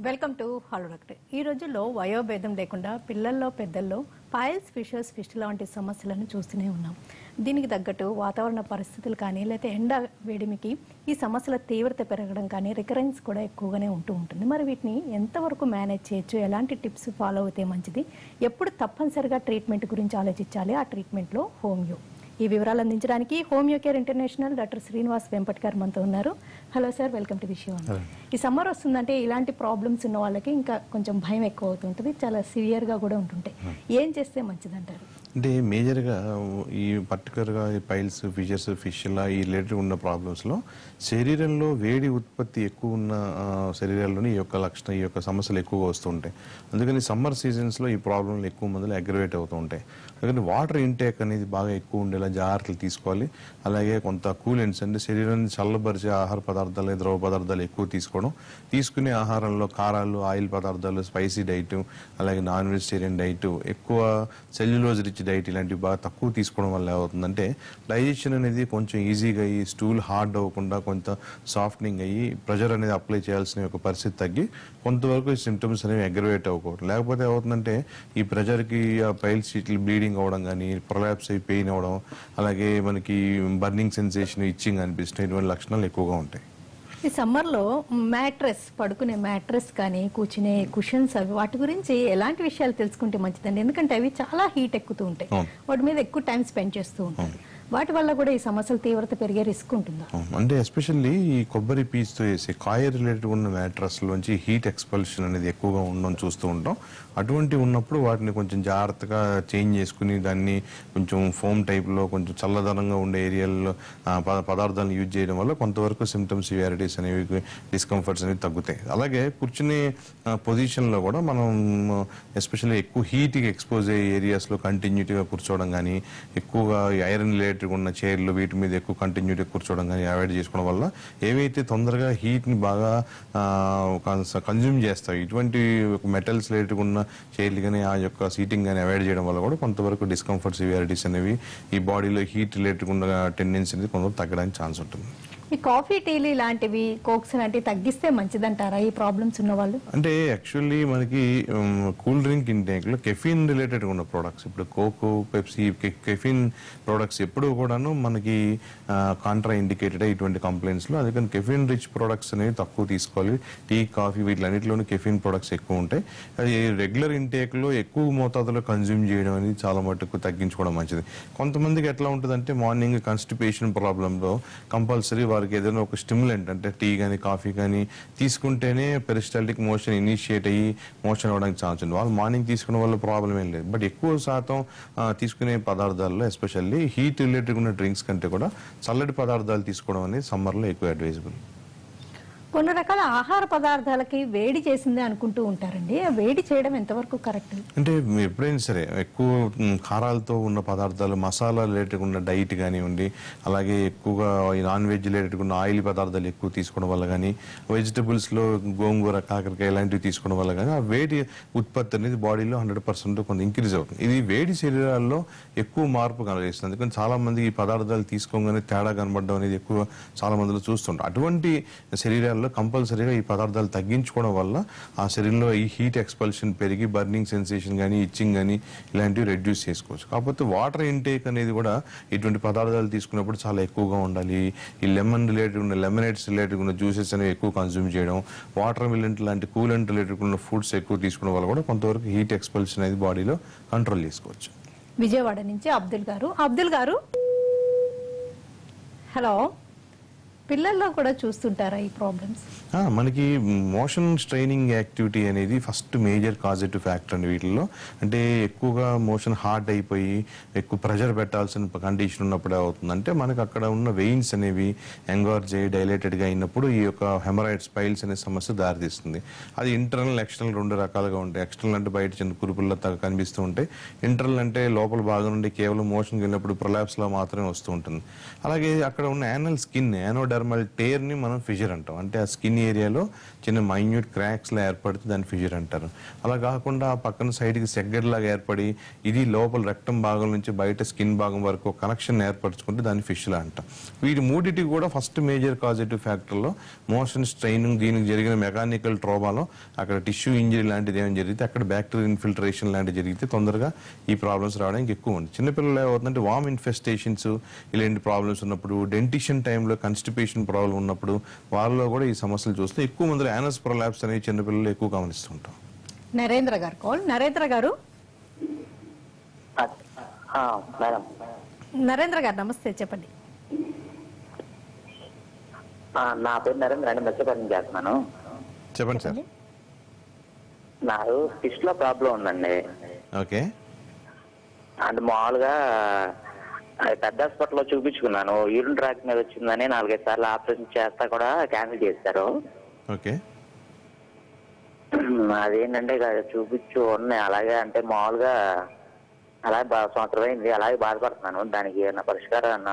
Welcome to hello doctor. ఈ రోజుల్లో వయోభేదం లేకుండా పిల్లల్లో పెద్దల్లో పైల్స్, ఫిషర్స్, ఫిస్టులా వంటి సమస్యలను చూస్తూనే ఉన్నాం. దీనికి తగ్గట్టు వాతావరణ పరిస్థితులు కానీ లేకపోతే ఎండ వేడిమికి ఈ సమస్యల తీవ్రత పెరగడం కానీ రికరెన్స్ కూడా ఎక్కువగానే ఉంటుంది. మరి వీటిని ఎంతవరకు మేనేజ్ చేయొచ్చు, ఎలాంటి టిప్స్ ఫాలో అయితే మంచిది, ఎప్పుడు తప్పనిసరిగా ట్రీట్మెంట్ గురించి ఆలోచించాలి, ఆ ట్రీట్మెంట్లో హోమియో, ఈ వివరాలు అందించడానికి homeo care international doctor Srinivas Vempat గారు మనతో ఉన్నారు. Hello sir, welcome to the show. ఈ సమ్మర్ వస్తుందంటే ఇలాంటి ప్రాబ్లమ్స్ ఉన్న వాళ్ళకి ఇంకా కొంచెం భయం ఎక్కువ అవుతుంటుంది, చాలా సివియర్గా కూడా ఉంటుంటాయి. ఏం చేస్తే మంచిది అంటారు? అంటే మేజర్గా ఈ పర్టికులర్గా పైల్స్, ఫిషర్స్, ఫిష్లా ఈ రిలేటెడ్ ఉన్న ప్రాబ్లమ్స్లో శరీరంలో వేడి ఉత్పత్తి ఎక్కువ ఉన్న శరీరాల్లోని ఈ యొక్క సమస్యలు ఎక్కువగా వస్తూ ఉంటాయి. అందుకని సమ్మర్ సీజన్స్లో ఈ ప్రాబ్లంలు ఎక్కువ మందిలో అగ్రవేట్ అవుతూ ఉంటాయి. అందుకని వాటర్ ఇంటేక్ అనేది బాగా ఎక్కువ ఉండేలా జాగ్రత్తలు తీసుకోవాలి. అలాగే కొంత కూలెంట్స్ అంటే శరీరాన్ని చల్లబరిచే ఆహార పదార్థాలు, ద్రవ పదార్థాలు ఎక్కువ తీసుకోవడం, తీసుకునే ఆహారంలో కారాలు, ఆయిల్ పదార్థాలు, స్పైసీ డైట్, అలాగే నాన్ వెజిటేరియన్ డైట్, ఎక్కువ సెల్యులోజ్ రిచ్ డైట్ ఇలాంటివి బాగా తక్కువ తీసుకోవడం వల్ల ఏమవుతుందంటే డైజెషన్ అనేది కొంచెం ఈజీగా అయ్యి స్టూల్ హార్డ్ అవ్వకుండా కొంత సాఫ్ట్నింగ్ అయ్యి ప్రెషర్ అనేది అప్లై చేయాల్సిన ఒక పరిస్థితి తగ్గి కొంతవరకు ఈ సిమ్టమ్స్ అనేవి అగ్రవేట్ అవ్వకూడదు. లేకపోతే ఏమవుతుందంటే ఈ ప్రెషర్కి ఆ పైల్స్ షీట్లు బ్లీడింగ్ అవ్వడం కానీ, ప్రొలాప్స్ అయ్యి పెయిన్ అవ్వడం, అలాగే మనకి బర్నింగ్ సెన్సేషన్, ఇచ్చింగ్ అనిపిస్తున్నాయి, ఇటువంటి లక్షణాలు ఎక్కువగా ఉంటాయి. ఈ సమ్మర్లో మ్యాట్రెస్, పడుకునే మ్యాట్రెస్ కానీ కూర్చునే కుషన్స్, అవి వాటి గురించి ఎలాంటి విషయాలు తెలుసుకుంటే మంచిదండి? ఎందుకంటే అవి చాలా హీట్ ఎక్కుతూ ఉంటాయి, వాటి మీద ఎక్కువ టైం స్పెండ్ చేస్తూ ఉంటారు. వాటి వల్ల కూడా ఈ సమస్యల తీవ్రత పెరిగే రిస్క్ ఉంటుందా? అంటే ఎస్పెషల్లీ ఈ కొబ్బరి పీచుతో వేసి కాయ రిలేటెడ్ ఉన్న మ్యాట్రస్లోంచి హీట్ ఎక్స్పల్షన్ అనేది ఎక్కువగా ఉండడం చూస్తూ ఉంటాం. అటువంటి ఉన్నప్పుడు వాటిని కొంచెం జాగ్రత్తగా చేంజ్ చేసుకుని దాన్ని కొంచెం ఫోమ్ టైప్లో కొంచెం చల్లదనంగా ఉండే ఏరియాల్లో పదార్థాలను యూజ్ చేయడం వల్ల కొంతవరకు సిమ్టమ్స్, సివియారిటీస్ అనేవి, డిస్కంఫర్ట్స్ అనేవి తగ్గుతాయి. అలాగే కూర్చునే పొజిషన్లో కూడా మనం ఎస్పెషల్లీ ఎక్కువ హీట్కి ఎక్స్పోజ్ అయ్యే ఏరియాస్లో కంటిన్యూటీగా కూర్చోవడం కానీ, ఎక్కువగా ఐరన్ రిలేటెడ్ ఉన్న చైర్లు వీటి మీద ఎక్కువ కంటిన్యూటీగా కూర్చోవడం కానీ అవాయిడ్ చేసుకోవడం వల్ల ఏవైతే తొందరగా హీట్ని బాగా కన్జ్యూమ్ చేస్తాయి ఇటువంటి మెటల్స్ రిలేటెడ్ ఉన్న చైర్లు కానీ ఆ యొక్క సీటింగ్ కానీ అవాయిడ్ చేయడం వల్ల కూడా కొంతవరకు డిస్కంఫర్ట్, సివియారిటీస్ అనేవి, ఈ బాడీలో హీట్ రిలేటెడ్ ఉన్న టెండెన్సీ అనేది కొంతవరకు తగ్గడానికి ఛాన్స్ ఉంటుంది. ఈ కాఫీ, టీలు ఇలాంటివి, కోక్స్ లాంటివి తగ్గిస్తే మంచిదంటారా ఈ ప్రాబ్లమ్స్ ఉన్న వాళ్ళు? అంటే యాక్చువల్లీ మనకి కూల్ డ్రింక్ ఇంటేక్లో కెఫీన్ రిలేటెడ్ ఉన్న ప్రోడక్ట్స్, ఇప్పుడు కోకో, పెప్సీ, కెఫీన్ ప్రోడక్ట్స్ ఎప్పుడు కూడాను మనకి కాంట్రా ఇండికేటెడ్ ఇటువంటి కంప్లైంట్స్లో. అందుకని కెఫీన్ రిచ్ ప్రోడక్ట్స్ అనేవి తక్కువ తీసుకోవాలి. టీ, కాఫీ వీటిలన్నింటిలోనూ కెఫీన్ ప్రోడక్ట్స్ ఎక్కువ ఉంటాయి. అది రెగ్యులర్ ఇంటేక్లో ఎక్కువ మోతాదులో కన్జ్యూమ్ చేయడం అనేది చాలా మటుకు తగ్గించుకోవడం మంచిది. కొంతమందికి ఎట్లా ఉంటుందంటే మార్నింగ్ కాన్స్టిపేషన్ ప్రాబ్లంలో కంపల్సరీ వారికి ఏదైనా ఒక స్టిమ్యులెంట్ అంటే టీ కానీ కాఫీ కానీ తీసుకుంటేనే పెరిస్టాల్టిక్ మోషన్ ఇనిషియేట్ అయ్యి మోషన్ అవ్వడానికి ఛాన్స్ ఉంది. వాళ్ళు మార్నింగ్ తీసుకునే వల్ల ప్రాబ్లం ఏం లేదు. బట్ ఎక్కువ శాతం తీసుకునే పదార్థాల్లో ఎస్పెషల్లీ హీట్ రిలేటెడ్ ఉన్న డ్రింక్స్ కంటే కూడా చల్లటి పదార్థాలు తీసుకోవడం అనేది సమ్మర్లో ఎక్కువ అడ్వైజబుల్. కొన్ని రకాల ఆహార పదార్థాలకి వేడి చేసిందే అనుకుంటూ ఉంటారండి, వేడి చేయడం ఎంతవరకు కరెక్ట్? అంటే ఎప్పుడైనా సరే ఎక్కువ కారాలతో ఉన్న పదార్థాలు, మసాలా రిలేటెడ్ ఉన్న డైట్ కానివ్వండి, అలాగే ఎక్కువగా ఈ నాన్ వెజ్ రిలేటెడ్ ఉన్న ఆయిల్ పదార్థాలు ఎక్కువ తీసుకోవడం వల్ల కానీ, వెజిటబుల్స్లో గోంగూర, కాకరకాయ ఇలాంటివి తీసుకోవడం వల్ల కానీ ఆ వేడి ఉత్పత్తి అనేది బాడీలో 100% కొంత ఇంక్రీజ్ అవుతుంది. ఇది వేడి శరీరాల్లో ఎక్కువ మార్పు కలగజేస్తుంది. అందుకని చాలా మంది ఈ పదార్థాలు తీసుకోగానే తేడా కనబడడం అనేది ఎక్కువ చాలా మందిలో చూస్తుంటారు. అటువంటి శరీరాల్లో కంపల్సరీగా ఈ పదార్థాలు తగ్గించుకోవడం వల్ల ఆ శరీరంలో ఈ హీట్ ఎక్స్పల్షన్ పెరిగి బర్నింగ్ సెన్సేషన్ కానీ, ఇచ్చింగ్ కానీ ఇలాంటివి రెడ్యూస్ చేసుకోవచ్చు. కాకపోతే వాటర్ ఇంటేక్ అనేది కూడా ఇటువంటి పదార్థాలు తీసుకున్నప్పుడు చాలా ఎక్కువగా ఉండాలి. ఈ లెమన్ రిలేటెడ్ ఉన్న లెమనేట్స్ రిలేటెడ్ ఉన్న జ్యూసెస్ అనేవి ఎక్కువ కన్జ్యూమ్ చేయడం, వాటర్ మిలెంట్ లాంటి కూలెంట్ రిలేటెడ్ ఉన్న ఫుడ్స్ ఎక్కువ తీసుకోవడం వల్ల కూడా కొంతవరకు హీట్ ఎక్స్పల్షన్ అనేది బాడీలో కంట్రోల్ చేసుకోవచ్చు. విజయవాడ నుంచి అబ్దుల్ గారు, హలో. పిల్లల్లో కూడా చూస్తుంటారా ఈ ప్రాబ్లమ్స్? మనకి మోషన్ స్ట్రైనింగ్ యాక్టివిటీ అనేది ఫస్ట్ మేజర్ కాజిటివ్ ఫ్యాక్టర్ అండి వీటిల్లో. అంటే ఎక్కువగా మోషన్ హార్డ్ అయిపోయి ఎక్కువ ప్రెషర్ పెట్టాల్సిన కండిషన్ ఉన్నప్పుడు అవుతుందంటే మనకు అక్కడ ఉన్న వెయిన్స్ అనేవి ఎంగార్జ్ అయ్యి డైలేటెడ్గా అయినప్పుడు ఈ యొక్క హెమరాయిడ్స్, పైల్స్ అనే సమస్య దారితీస్తుంది. అది ఇంటర్నల్, ఎక్స్టర్నల్ రెండు రకాలుగా ఉంటాయి. ఎక్స్టర్నల్ అంటే బయట చిన్న కురుపుల్లో కనిపిస్తూ ఉంటాయి. ఇంటర్నల్ అంటే లోపల భాగం నుండి కేవలం మోషన్కి వెళ్ళినప్పుడు ప్రొలాప్స్లో మాత్రమే వస్తూ ఉంటుంది. అలాగే అక్కడ ఉన్న anal skin, anodermal epidermal tear ని మనం ఫిషర్ అంటాం. అంటే ఆ స్కిన్ ఏరియాలో చిన్న మైన్యూట్ క్రాక్స్ లా ఏర్పడితే దాన్ని ఫిషర్ అంటారు. అలా కాకుండా ఆ పక్కన సైడ్ కి సెగ్గర్ లాగా ఏర్పడి ఇది లోపల రక్తం భాగం నుంచి బయట స్కిన్ భాగం వరకు కనెక్షన్ ఏర్పరచుకుంటే దాన్ని ఫిష్లా అంటాం. వీటి మూడిటి కూడా ఫస్ట్ మేజర్ కాజిటివ్ ఫ్యాక్టర్లో మోషన్ స్ట్రైనింగ్, దీనికి జరిగిన మెకానికల్ ట్రోమాలో అక్కడ టిష్యూ ఇంజరీ లాంటిది ఏమైనా జరిగితే, అక్కడ బ్యాక్టీరియల్ ఇన్ఫిల్ట్రేషన్ లాంటివి జరిగితే తొందరగా ఈ ప్రాబ్లమ్స్ రావడానికి ఎక్కువ ఉంది. చిన్నపిల్లలు ఏమవుతుందంటే వామ్ ఇన్ఫెస్టేషన్స్ ఇలాంటి ప్రాబ్లమ్స్ ఉన్నప్పుడు, డెంటిషన్ టైంలో కన్స్టిపేషన్ ప్రాబ్లం ఉన్నప్పుడు వాళ్ళలో కూడా ఈ సమస్యలు చూస్తే ఎక్కువ మంది యానస్ ప్రొలాప్స్ అనేవి చిన్నపిల్లలు ఎక్కువ గమనిస్తుంటాం. నరేంద్ర గారు కాల్. నరేంద్ర గారు. మేడం నరేంద్ర గారు నమస్తే, చెప్పండి. నా పేరు నరేంద్ర అండి, మెచ్చపల్లి చేస్తున్నాను. చెప్పండి సార్. నాకు ఫిష్ లో ప్రాబ్లం ఉందండి. ఓకే. అంటే మామూలుగా పెద్ద హాస్పిటల్లో చూపించుకున్నాను. యూరిన్ ట్రాక్ మీద వచ్చిందని 4-5 సార్లు ఆపరేషన్ చేస్తా కూడా క్యాన్సిల్ చేశారు. ఓకే. అదేంటంటే చూపించు ఉన్నాయి అలాగే, అంటే మామూలుగా అలాగే సంవత్సరం అయింది, అలాగే బాధపడుతున్నాను. దానికి ఏమన్నా పరిష్కారం?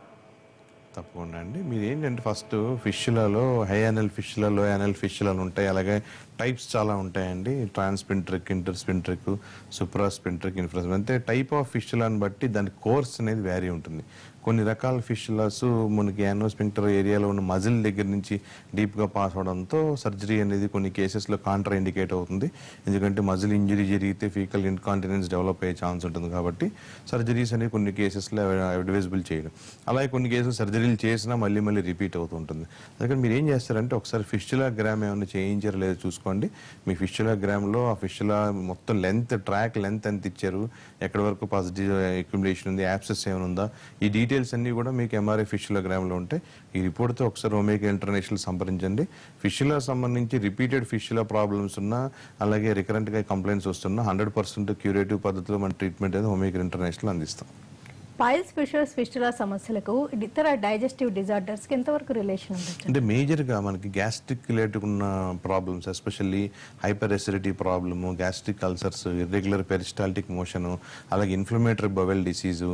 తప్పకుండా అండి. మీరు ఏంటంటే ఫస్ట్ ఫిష్లలో హై యానల్ ఫిష్లలో, లో యానల్ ఫిష్లలో ఉంటాయి. అలాగే టైప్స్ చాలా ఉంటాయండి. ట్రాన్స్పింట్రిక్, ఇంటర్స్పింట్రిక్, సుప్రాస్పింట్రిక్, ఇన్ఫ్రాస్. అంటే టైప్ ఆఫ్ ఫిష్లను బట్టి దాని కోర్స్ అనేది వ్యారీ ఉంటుంది. కొన్ని రకాల ఫిష్లస్ మనకి యానోస్పింక్టర్ ఏరియాలో ఉన్న మజిల్ దగ్గర నుంచి డీప్గా పాస్ అవడంతో సర్జరీ అనేది కొన్ని కేసెస్లో కాంట్రా ఇండికేట్ అవుతుంది. ఎందుకంటే మజిల్ ఇంజరీ జరిగితే ఫీకల్ ఇన్కాంటినెన్స్ డెవలప్ అయ్యే ఛాన్స్ ఉంటుంది కాబట్టి సర్జరీస్ అనేవి కొన్ని కేసెస్లో అడ్వైజబుల్ చేయడం. అలాగే కొన్ని కేసులు సర్జరీలు చేసినా మళ్ళీ మళ్ళీ రిపీట్ అవుతూ ఉంటుంది. అందుకని మీరు ఏం చేస్తారంటే ఒకసారి ఫిష్చులా గ్రామ్ ఏమైనా చేయించారో లేదో చూసుకోండి. మీ ఫిష్చులా గ్రామ్లో ఆ ఫిష్చులా మొత్తం లెంత్, ట్రాక్ లెంత్ ఎంత ఇచ్చారు, ఎక్కడి వరకు పాజిటివ్ అక్యుములేషన్ ఉంది, యాప్సెస్ ఏమైనా ఉందా, ఈ డీటెయిల్స్ అన్ని కూడా మీకు ఎంఆర్ఐ ఫిష్యులోగ్రామ్లో ఉంటాయి. ఈ రిపోర్ట్తో ఒకసారి ఒమేగా ఇంటర్నేషనల్ సంప్రదించండి. ఫిష్యులా సంబంధించి రిపీటెడ్ ఫిష్యులా ప్రాబ్లమ్స్ ఉన్నా, అలాగే రికరెంట్గా కంప్లైంట్స్ వస్తున్నా 100% క్యూరేటివ్ పద్ధతిలో మన ట్రీట్మెంట్ అనేది ఒమేగా ఇంటర్నేషనల్ అందిస్తాం. పైల్స్, ఫిషర్స్, ఫిస్టులా సమస్యలకు ఇతర డైజెస్టివ్ డిజార్డర్స్కి ఎంతవరకు రిలేషన్ ఉంటుంది? అంటే మేజర్గా మనకి గ్యాస్ట్రిక్ రిలేటెడ్ ఉన్న problems, especially hyper acidity problem, gastric ulcers, irregular peristaltic motion, అలాగే inflammatory bowel disease,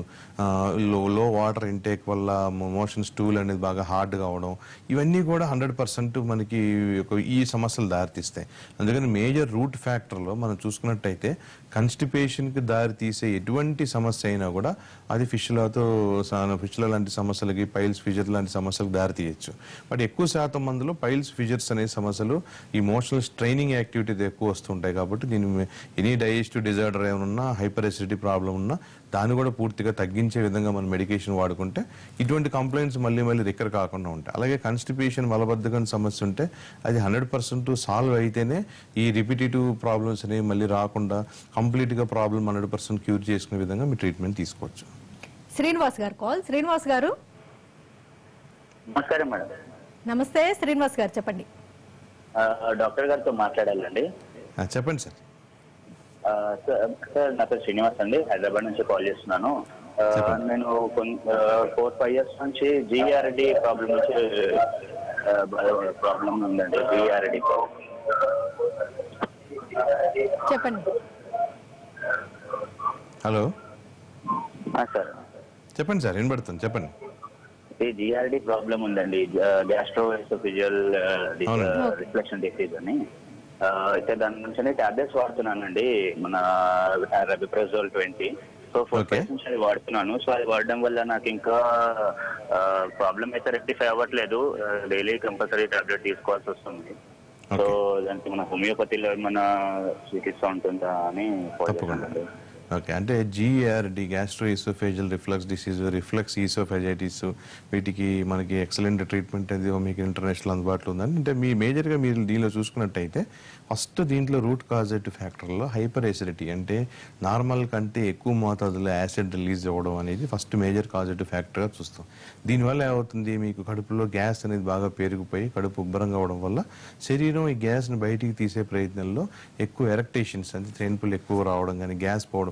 low water intake వల్ల మోషన్ స్టూల్ అనేది బాగా హార్డ్గా అవడం, ఇవన్నీ కూడా 100% మనకి ఈ సమస్యలు దారితీస్తాయి. అందుకని మేజర్ రూట్ ఫ్యాక్టర్లో మనం చూసుకున్నట్టయితే కన్స్టిపేషన్కి దారి తీసే ఎటువంటి సమస్య అయినా కూడా అది ఫిష్ల లాంటి సమస్యలకి, పైల్స్, ఫిజర్ లాంటి సమస్యలకు దారి తీయచ్చు. బట్ ఎక్కువ శాతం మందిలో పైల్స్, ఫిజర్స్ అనే సమస్యలు ఇమోషనల్ స్ట్రైనింగ్ యాక్టివిటీ ఎక్కువ వస్తుంటాయి. కాబట్టి దీని ఎనీ డైజెస్టివ్ డిజార్డర్ ఏమన్నా, హైపర్ ఎసిడిటీ ప్రాబ్లం ఉన్నా దాన్ని కూడా పూర్తిగా తగ్గించే విధంగా మనం మెడికేషన్ వాడుకుంటే ఇటువంటి కంప్లైంట్స్ మళ్ళీ మళ్ళీ రికర్ కాకుండా ఉంటాయి. అలాగే కాన్స్టిపేషన్, మలబద్ధకం సమస్య ఉంటే అది 100% సాల్వ్ అయితేనే ఈ రిపిటేటివ్ ప్రాబ్లమ్స్ అనేవి మళ్ళీ రాకుండా కంప్లీట్గా ప్రాబ్లం 100% క్యూర్ చేసుకునే విధంగా మీ ట్రీట్మెంట్ తీసుకోవచ్చు. శ్రీనివాస్ గారు కాల్. శ్రీనివాస్ గారు. నమస్కారం మేడం. నమస్తే శ్రీనివాస్ గారు, చెప్పండి. డాక్టర్ గారితో మాట్లాడాలండి. చెప్పండి సార్. సార్ నా పేరు శ్రీనివాస్ అండి, హైదరాబాద్ నుంచి కాల్ చేస్తున్నాను. నేను 4-5 years నుంచి జిఆర్డి ప్రాబ్లం ఉందండి. జిఆర్డి చెప్పండి. Hello sir. చెప్పండి సార్, వినబడుతుంది, చెప్పండి. జిఆర్డి ప్రాబ్లం ఉందండి, గ్యాస్ట్రోఎసోఫేజియల్ రిఫ్లెక్షన్ డిసీజ్ అని. అయితే దాని నుంచి టాబ్లెట్స్ వాడుతున్నానండి, మన రెబిప్రజోల్ 20. సో 4 days నుంచి అది వాడుతున్నాను. సో అది వాడడం వల్ల నాకు ఇంకా ప్రాబ్లం అయితే రెక్టిఫై అవ్వట్లేదు. డైలీ కంపల్సరీ టాబ్లెట్ తీసుకోవాల్సి వస్తుంది. సో దానికి మన హోమియోపతిలో ఏమన్నా చికిత్స ఉంటుందా అని. ఓకే. అంటే GERD, gastroesophageal reflux disease, reflux esophagitis, వీటికి మనకి ఎక్సలెంట్ ట్రీట్మెంట్ అది మీకు ఇంటర్నేషనల్ అందుబాటులో ఉందండి. అంటే మీ మేజర్గా మీరు దీనిలో చూసుకున్నట్టయితే ఫస్ట్ దీంట్లో రూట్ కాజేటివ్ ఫ్యాక్టర్లో హైపర్ ఎసిడిటీ, అంటే నార్మల్ కంటే ఎక్కువ మోతాదులో యాసిడ్ రిలీజ్ అవ్వడం అనేది ఫస్ట్ మేజర్ కాజేటివ్ ఫ్యాక్టర్గా చూస్తాం. దీనివల్ల ఏమవుతుంది, మీకు కడుపులో గ్యాస్ అనేది బాగా పెరిగిపోయి కడుపు ఉబ్బరంగా అవడం వల్ల శరీరం ఈ గ్యాస్ని బయటికి తీసే ప్రయత్నంలో ఎక్కువ ఎరక్టేషన్స్, అంటే ట్రైన్పుల్ ఎక్కువ రావడం కానీ, గ్యాస్ పవర్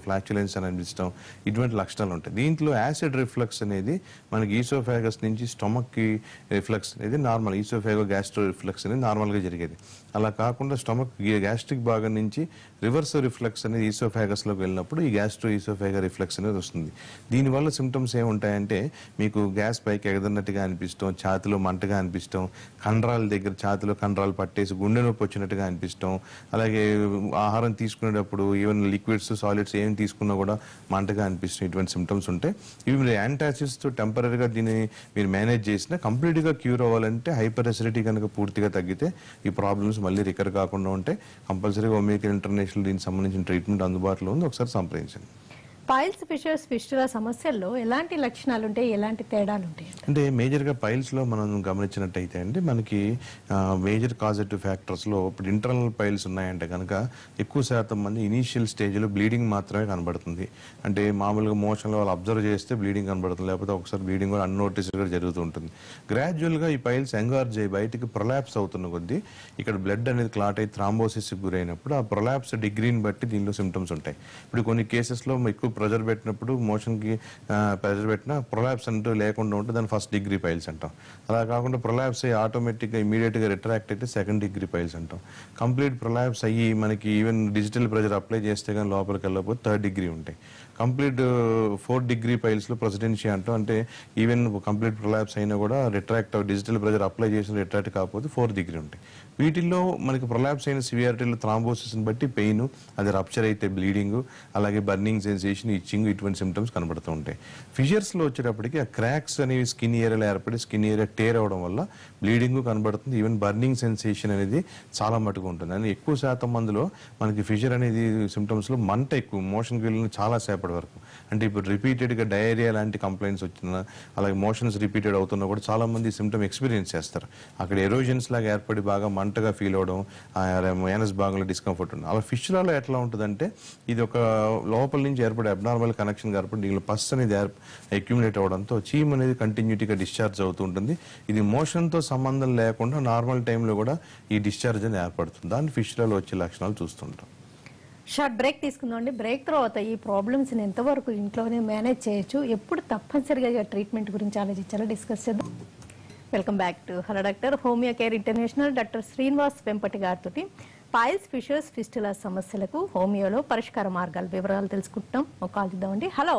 ఫ్లాచులెన్స్ అని అనిపించడం, ఇటువంటి లక్షణాలు ఉంటాయి. దీంట్లో యాసిడ్ రిఫ్లక్స్ అనేది మనకి ఈసోఫాగస్ నుంచి స్టమక్కి రిఫ్లక్స్ అనేది నార్మల్, ఈసోఫాగో గ్యాస్ట్రో రిఫ్లక్స్ అనేది నార్మల్గా జరిగేది. అలా కాకుండా స్టమక్ గ్యాస్ట్రిక్ భాగం నుంచి రివర్స్ రిఫ్లక్స్ అనేది ఈసోఫాగస్లోకి వెళ్ళినప్పుడు ఈ గ్యాస్ట్రో ఈసోఫాగో రిఫ్లక్స్ అనేది వస్తుంది. దీనివల్ల సిమ్టమ్స్ ఏముంటాయంటే మీకు గ్యాస్ పైకి ఎగదన్నట్టుగా అనిపిస్తాం, ఛాతిలో మంటగా అనిపిస్తాం, కండరాల దగ్గర ఛాతిలో కండరాలు పట్టేసి గుండె నొప్పి వచ్చినట్టుగా అనిపిస్తాం, అలాగే ఆహారం తీసుకునేటప్పుడు ఈవెన్ లిక్విడ్స్ సాలిడ్స్ ఏం తీసుకున్నా కూడా మంటగా అనిపిస్తాం. ఇటువంటి సిమ్టమ్స్ ఉంటాయి. ఇవి మీరు యాంటాసిడ్స్తో టెంపరీగా దీన్ని మీరు మేనేజ్ చేసినా కంప్లీట్గా క్యూర్ అవ్వాలంటే హైపర్ అసిడిటీ కనుక పూర్తిగా తగ్గితే ఈ ప్రాబ్లమ్స్ మళ్ళీ రికర్ కాకుండా ఉంటే కంపల్సరీగా ఒమేగా ఇంటర్నేషనల్ దీనికి సంబంధించిన ట్రీట్మెంట్ అందుబాటులో ఉంది, ఒకసారి సంప్రదించండి. పైల్స్ ఫిషర్స్ ఫిస్టులా సమస్యల్లో ఎలాంటి లక్షణాలు ఉంటాయి, ఎలాంటి తేడాలు ఉంటాయి? అంటే మేజర్గా పైల్స్లో మనం గమనించినట్టయితే అండి మనకి మేజర్ కాజెటివ్ ఫ్యాక్టర్స్లో ఇప్పుడు ఇంటర్నల్ పైల్స్ ఉన్నాయంటే కనుక ఎక్కువ శాతం మంది ఇనీషియల్ స్టేజ్లో బ్లీడింగ్ మాత్రమే కనబడుతుంది. అంటే మామూలుగా మోషన్లో వాళ్ళు అబ్జర్వ్ చేస్తే బ్లీడింగ్ కనబడుతుంది, లేకపోతే ఒకసారి బ్లీడింగ్ కూడా అన్నోటిస్డ్గా జరుగుతూ ఉంటుంది. గ్రాడ్యువల్గా ఈ పైల్స్ ఎంగార్జ్ అయ్యి బయటికి ప్రొలాప్స్ అవుతున్న కొద్దీ ఇక్కడ బ్లడ్ అనేది క్లాట్ అయ్యి థ్రాంబోసిస్కి గురైనప్పుడు ఆ ప్రొలాప్స్ డిగ్రీని బట్టి దీనిలో సిమ్టమ్స్ ఉంటాయి. ఇప్పుడు కొన్ని కేసెస్లో ఎక్కువ ప్రెజర్ పెట్టినప్పుడు మోషన్కి ప్రెజర్ పెట్టినా ప్రొలాప్స్ అంటూ లేకుండా ఉంటే దాన్ని ఫస్ట్ డిగ్రీ పైల్స్ అంటాం. అలా కాకుండా ప్రొలాప్స్ అయ్యి ఆటోమేటిక్గా ఇమీడియట్గా రిట్రాక్ట్ అయితే సెకండ్ డిగ్రీ పైల్స్ అంటాం. కంప్లీట్ ప్రొలాప్స్ అయ్యి మనకి ఈవెన్ డిజిటల్ ప్రెజర్ అప్లై చేస్తే కానీ లోపలికి వెళ్ళకపోతే థర్డ్ డిగ్రీ ఉంటాయి. కంప్లీట్ 4th డిగ్రీ పైల్స్లో ప్రెసిడెన్షియా అంటాం. అంటే ఈవెన్ కంప్లీట్ ప్రొలాప్స్ అయినా కూడా రిట్రాక్ట్ డిజిటల్ ప్రెజర్ అప్లై చేసిన రిట్రాక్ట్ కాకపోతే 4th డిగ్రీ ఉంటాయి. వీటిల్లో మనకి ప్రొలాప్స్ అయిన సివియారిటీలో థ్రాంబోసిస్ని బట్టి పెయిన్, అది రప్చర్ అయితే బ్లీడింగ్, అలాగే బర్నింగ్ సెన్సేషన్, ఇచ్చింగ్, ఇటువంటి సిమ్టమ్స్ కనబడుతూ ఉంటాయి. ఫిషర్స్లో వచ్చేటప్పటికి ఆ క్రాక్స్ అనేవి స్కిన్ ఏరియాలో ఏర్పడి స్కిన్ ఏరియా టేర్ అవడం వల్ల బ్లీడింగ్ కనబడుతుంది, ఈవెన్ బర్నింగ్ సెన్సేషన్ అనేది చాలా మటుకు ఉంటుంది. అని ఎక్కువ శాతం మందిలో మనకి ఫిషర్ అనేది సిమ్టమ్స్లో మంట ఎక్కువ, మోషన్కి వెళ్ళిన చాలా సేపటి వరకు. అంటే ఇప్పుడు రిపీటెడ్గా డయేరియా లాంటి కంప్లైంట్స్ వచ్చినా, అలాగే మోషన్స్ రిపీటెడ్ అవుతున్నా కూడా చాలా మంది సిమ్టమ్ ఎక్స్పీరియన్స్ చేస్తారు. అక్కడ ఎరోజన్స్ లాగా ఏర్పడి బాగా మంటగా ఫీల్ అవడం, యానస్ భాగంలో డిస్కంఫర్ట్ ఉంటుంది. అలా ఫిష్లలో ఎట్లా ఉంటుందంటే ఇది ఒక లోపల నుంచి ఏర్పడే అబ్నార్మల్ కనెక్షన్ ఏర్పడి దీనిలో పస్ అనేది అక్యుములేట్ అవడంతో చీమ్ అనేది కంటిన్యూటీగా డిశ్చార్జ్ అవుతూ ఉంటుంది. ఇది మోషన్తో సంబంధం లేకుండా నార్మల్ టైంలో కూడా ఈ డిశ్చార్జ్ అనేది ఏర్పడుతుంది. దాన్ని ఫిష్లలో వచ్చే లక్షణాలు చూస్తుంటాం. షార్ట్ బ్రేక్ తీసుకుందామండి. బ్రేక్ తర్వాత ఈ ప్రాబ్లమ్స్ని ఎంతవరకు ఇంట్లోనే మేనేజ్ చేయొచ్చు, ఎప్పుడు తప్పనిసరిగా ట్రీట్మెంట్ గురించి ఆలోచించాలో డిస్కస్ చేద్దాం. Welcome back to hello doctor. Homeo care international doctor Srinivas Vempati గారితో పైల్స్ ఫిషర్స్ ఫిస్టులా సమస్యలకు హోమియోలో పరిష్కార మార్గాలు వివరాలు తెలుసుకుంటాం. ఒక కాల్ ఇద్దామండి. హలో.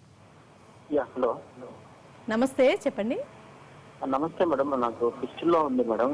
హలో, నమస్తే, చెప్పండి. నమస్తే మేడం, నాకు ఫిస్టులా ఉంది మేడం.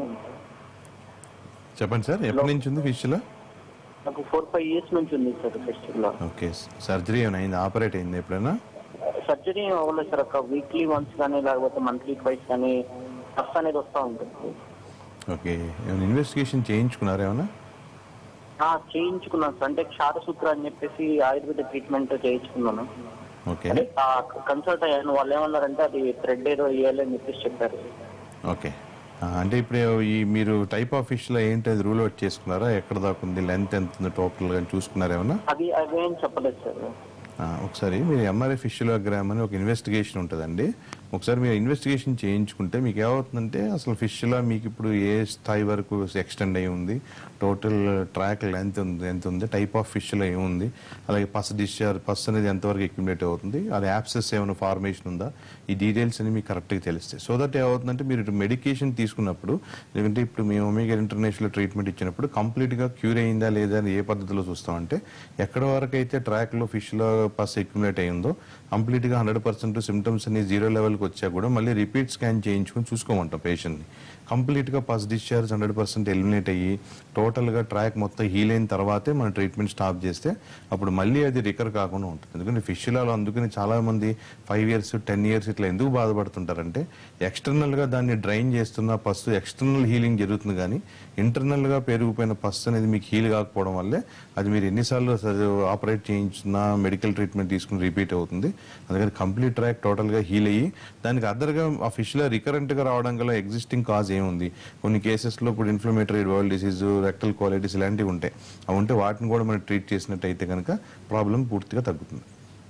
చెప్పండి సార్, ఎప్పటి నుంచి ఉంది ఫిష్లో? నాకు 4-5 years నుంచి ఉంది సార్ ఫిస్టులా. ఓకే, సర్జరీ ఏమైనా అయింది, ఆపరేట్ అయింది ఎప్పుడైనా? సర్జరీ అవ్వలేదు సార్, ఒక వీక్లీ వన్స్ కానీ లేకపోతే మంత్లీ ట్వైస్ కానీ ఫస్ట్ అనేది వస్తూ ఉంటుంది. ఓకే, ఏమైనా ఇన్వెస్టిగేషన్ చేయించుకున్నారా ఏమైనా? చేయించుకున్నాను సార్, అంటే క్షారసూత్ర అని చెప్పేసి ఆయుర్వేద ట్రీట్మెంట్ చేయించుకున్నాను. ఓకే, కన్సల్ట్ అయ్యాను. వాళ్ళు ఏమన్నారంటే అది థ్రెడ్ ఏదో వేయాలి అని చెప్పేసి చెప్పారు. ఓకే, అంటే ఇప్పుడు ఈ మీరు టైప్ ఆఫ్ ఫిష్లో ఏంటి అది రూల్ అవుట్ చేసుకున్నారా? ఎక్కడ దాకా ఉంది, లెంత్ ఎంత ఉంది టోటల్గా చూసుకున్నారా ఏమన్నా? అవేం చెప్పలేదు సార్. ఒకసారి మీరు ఎంఆర్ఐ ఫిషియోగ్రామ్ అని ఒక ఇన్వెస్టిగేషన్ ఉంటుందండి. ఒకసారి మీరు ఇన్వెస్టిగేషన్ చేయించుకుంటే మీకు ఏమవుతుందంటే అసలు ఫిష్లో మీకు ఇప్పుడు ఏ స్థాయి వరకు ఎక్స్టెండ్ అయి ఉంది, టోటల్ ట్రాక్ లెంత్ ఎంత ఉంది, టైప్ ఆఫ్ ఫిష్లో ఏముంది, అలాగే పస్ అనేది ఎంతవరకు అక్యుములేట్ అవుతుంది, అది యాప్సెస్ ఏమైనా ఫార్మేషన్ ఉందా, ఈ డీటెయిల్స్ అని మీకు కరెక్ట్గా తెలుస్తాయి. సో దట్ ఏమవుతుందంటే మీరు మెడికేషన్ తీసుకున్నప్పుడు, ఎందుకంటే ఇప్పుడు మేము ఒమేగా ఇంటర్నేషనల్ ట్రీట్మెంట్ ఇచ్చినప్పుడు కంప్లీట్గా క్యూర్ అయిందా లేదా అని ఏ పద్ధతిలో చూస్తామంటే ఎక్కడ వరకు అయితే ట్రాక్లో ఫిష్లో పస్ అక్యుములేట్ అయిందో కంప్లీట్గా 100% సిమ్టమ్స్ అన్ని 0 లెవెల్కి వచ్చా కూడా మళ్ళీ రిపీట్ స్కాన్ చేయించుకొని చూసుకోమంటాం పేషెంట్ని. కంప్లీట్గా పస్ డిశ్చార్జ్ 100% ఎలిమినేట్ అయ్యి టోటల్గా ట్రాక్ మొత్తం హీల్ అయిన తర్వాతే మన ట్రీట్మెంట్ స్టాప్ చేస్తే అప్పుడు మళ్ళీ అది రికర్ కాకుండా ఉంటుంది. ఎందుకంటే ఫిష్లలో అందుకని చాలామంది 5 years 10 years ఇట్లా ఎందుకు బాధపడుతుంటారంటే ఎక్స్టర్నల్గా దాన్ని డ్రైన్ చేస్తున్న పస్సు ఎక్స్టర్నల్ హీలింగ్ జరుగుతుంది, కానీ ఇంటర్నల్గా పెరిగిపోయిన పస్సు అనేది మీకు హీల్ కాకపోవడం వల్లే అది మీరు ఎన్నిసార్లు ఆపరేట్ చేయించినా మెడికల్ ట్రీట్మెంట్ తీసుకుని రిపీట్ అవుతుంది. అందుకని కంప్లీట్ ట్రాక్ టోటల్గా హీల్ అయ్యి దానికి అదర్గా ఆ ఫిష్లో రికరెంట్గా రావడం గల ఎగ్జిస్టింగ్ కాజ్ ఏముంది, కొన్ని కేసెస్లో ఇప్పుడు inflammatory bowel disease, rectal colitis ఇలాంటివి ఉంటాయి. అవి ఉంటే వాటిని కూడా మనం ట్రీట్ చేసినట్టయితే కనుక ప్రాబ్లం పూర్తిగా తగ్గుతుంది.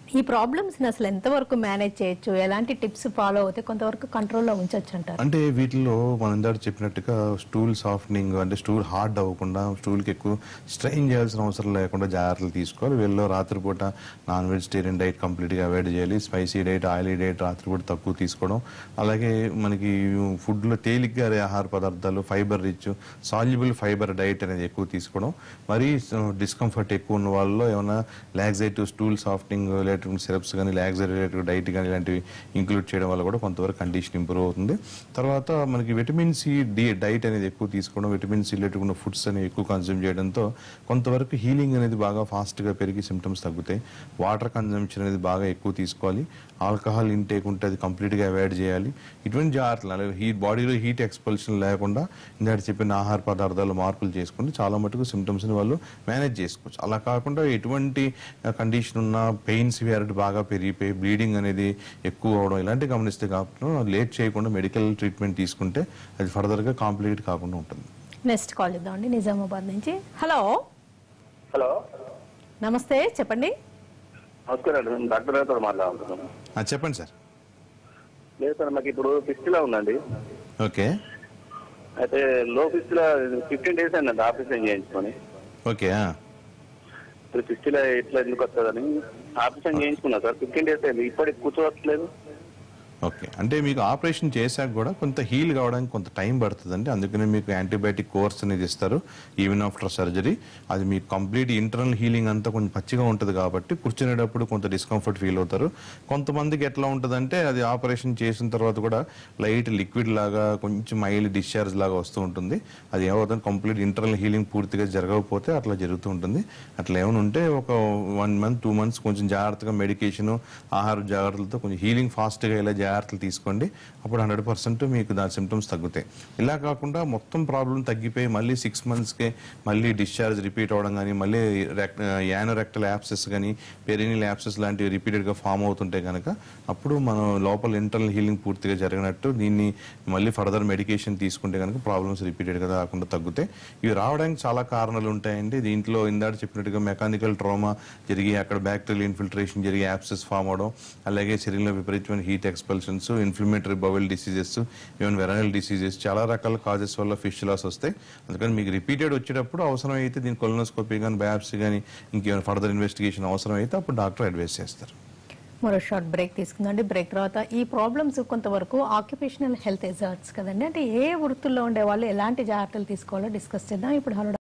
ఈ ప్రాబ్లమ్స్ అసలు ఎంతవరకు మేనేజ్ చేయొచ్చు, ఎలాంటి టిప్స్ ఫాలో అవుతే కొంతవరకు కంట్రోల్లో ఉంచొచ్చు అంటారు? అంటే వీటిలో మనం ఇందాక చెప్పినట్టుగా స్టూల్ సాఫ్టనింగ్, అంటే స్టూల్ హార్డ్ అవ్వకుండా స్టూల్కి ఎక్కువ స్ట్రెయిన్ చేయాల్సిన అవసరం లేకుండా జాగ్రత్తలు తీసుకోవాలి. వీళ్ళలో రాత్రిపూట నాన్ వెజిటేరియన్ డైట్ కంప్లీట్గా అవాయిడ్ చేయాలి. స్పైసీ డైట్, ఆయిలీ డైట్ రాత్రిపూట తక్కువ తీసుకోవడం. అలాగే మనకి ఫుడ్లో తేలిగ్గా ఆహార పదార్థాలు, fibre rich soluble fibre diet అనేది ఎక్కువ తీసుకోవడం. మరీ డిస్కంఫర్ట్ ఎక్కువ ఉన్న వాళ్ళలో ఏమైనా laxative, stool softening related syrups కానీ, లాక్సేటివ్ రిలేటెడ్ డైట్ కానీ ఇలాంటివి ఇంక్లూడ్ చేయడం వల్ల కూడా కొంతవరకు కండిషన్ ఇంప్రూవ్ అవుతుంది. తర్వాత మనకి విటమిన్ సి డైట్ అనేది ఎక్కువ తీసుకోవడం, విటమిన్ సి రిలేటెడ్ ఉన్న ఫుడ్స్ అనేవి ఎక్కువ కన్జ్యూమ్ చేయడంతో కొంతవరకు హీలింగ్ అనేది బాగా ఫాస్ట్గా పెరిగి సిమ్టమ్స్ తగ్గుతాయి. వాటర్ కన్జంప్షన్ అనేది బాగా ఎక్కువ తీసుకోవాలి. ఆల్కహాల్ ఇంటేక్ ఉంటే అది కంప్లీట్గా అవాయిడ్ చేయాలి. ఇటువంటి జాగ్రత్తలు, అలాగే బాడీలో హీట్ ఎక్స్పల్షన్ లేకుండా ఇందాక చెప్పిన ఆహార పదార్థాలు మార్పులు చేసుకుంటే చాలా మటుకు సిమ్టమ్స్ని వాళ్ళు మేనేజ్ చేసుకోవచ్చు. అలా కాకుండా ఎటువంటి కండిషన్ ఉన్న పెయిన్ సివియారిటీ బాగా పెరిగిపోయి బ్లీడింగ్ అనేది ఎక్కువ అవడం ఇలాంటివి గమనిస్తే కాబట్టి లేట్ చేయకుండా మెడికల్ ట్రీట్మెంట్ తీసుకుంటే అది ఫర్దర్గా కాంప్లికేట్ కాకుండా ఉంటుంది. నెక్స్ట్ కాల్ ఇద్దామండి, నిజామాబాద్ నుంచి. హలో. హలో, నమస్తే, చెప్పండి. నమస్కారం. డాక్టర్ గారితో మాట్లాడుతున్నాను. చెప్పండి సార్. లేదు సార్, మాకు ఇప్పుడు ఫిస్టులా ఉందండి. ఓకే. అయితే లో ఫిస్టులా 15 days అయిందండి ఆపరేషన్ చేయించుకొని. ఓకే. ఇప్పుడు ఫిస్టులా ఎట్లా ఎందుకు వస్తుందని ఆపరేషన్ చేయించుకున్నా సార్. 15 days అయింది, ఇప్పటికి కూర్చోవట్లేదు. ఓకే, అంటే మీకు ఆపరేషన్ చేశాక కూడా కొంత హీల్ కావడానికి కొంత టైం పడుతుందండి. అందుకనే మీకు యాంటీబయాటిక్ కోర్స్ అనేది ఇస్తారు ఈవెన్ ఆఫ్టర్ సర్జరీ. అది మీకు కంప్లీట్ ఇంటర్నల్ హీలింగ్ అంతా కొంచెం పచ్చిగా ఉంటుంది కాబట్టి కూర్చునేటప్పుడు కొంత డిస్కంఫర్ట్ ఫీల్ అవుతారు. కొంతమందికి ఎట్లా ఉంటుందంటే అది ఆపరేషన్ చేసిన తర్వాత కూడా లైట్ లిక్విడ్ లాగా కొంచెం మైల్డ్ డిశ్చార్జ్ లాగా వస్తూ ఉంటుంది. అది ఏమవుతుంది, కంప్లీట్ ఇంటర్నల్ హీలింగ్ పూర్తిగా జరగకపోతే అట్లా జరుగుతూ ఉంటుంది. అట్లా ఏమైనా ఉంటే ఒక 1 month 2 months కొంచెం జాగ్రత్తగా మెడికేషన్, ఆహార జాగ్రత్తలతో కొంచెం హీలింగ్ ఫాస్ట్గా ఇలా జాగ్రత్తలు తీసుకోండి. అప్పుడు 100% మీకు దాని సిమ్టమ్స్ తగ్గుతాయి. ఇలా కాకుండా మొత్తం ప్రాబ్లం తగ్గిపోయి మళ్ళీ 6 monthsకే మళ్ళీ డిశ్చార్జ్ రిపీట్ అవ్వడం కానీ, మళ్ళీ యానోరెక్టల్ యాప్సెస్ కానీ, పెరినియల్ యాప్సెస్ లాంటివి రిపీటెడ్గా ఫామ్ అవుతుంటే కనుక అప్పుడు మనం లోపల ఇంటర్నల్ హీలింగ్ పూర్తిగా జరిగినట్టు. దీన్ని మళ్ళీ ఫర్దర్ మెడికేషన్ తీసుకుంటే కనుక ప్రాబ్లమ్స్ రిపీటెడ్గా కాకుండా తగ్గుతాయి. ఇవి రావడానికి చాలా కారణాలు ఉంటాయండి. దీంట్లో ఇందాక చెప్పినట్టుగా మెకానికల్ ట్రామా జరిగి అక్కడ బ్యాక్టీరియల్ ఇన్ఫిల్ట్రేషన్ జరిగి యాప్సెస్ ఫామ్ అవడం, అలాగే శరీరంలో విపరీతమైన heat expulsions, inflammatory bowel diseases, even వెరైనల్ డిసీజెస్, చాలా రకాల కాజెస్ వల్ల ఫిస్టులాస్ వస్తాయి. అందుకని మీకు రిపీటెడ్ వచ్చేటప్పుడు అవసరం అయితే దీని కొలనోస్కోపీ కానీ, బయాప్సీ కానీ, ఇంకేమైనా ఫర్దర్ ఇన్వెస్టిగేషన్ అవసరం అయితే అప్పుడు డాక్టర్ అడ్వైస్ చేస్తారు. మరో షార్ట్ బ్రేక్ తీసుకుందండి. బ్రేక్ తర్వాత ఈ ప్రాబ్లమ్స్ కొంతవరకు ఆక్యుపేషనల్ హెల్త్ ఎజార్ట్స్ కదండి, అంటే ఏ వృత్తుల్లో ఉండే వాళ్ళు ఎలాంటి జాగ్రత్తలు తీసుకోవాలో డిస్కస్ చేద్దాం ఇప్పుడు. Hello,